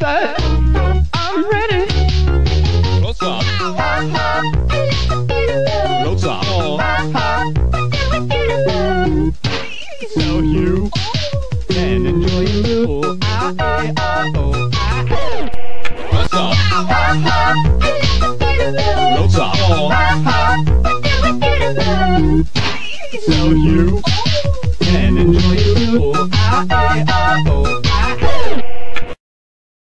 said, I'm ready. Close up. Close up. So you can enjoy it too. Close up. Close up. So you can enjoy it too.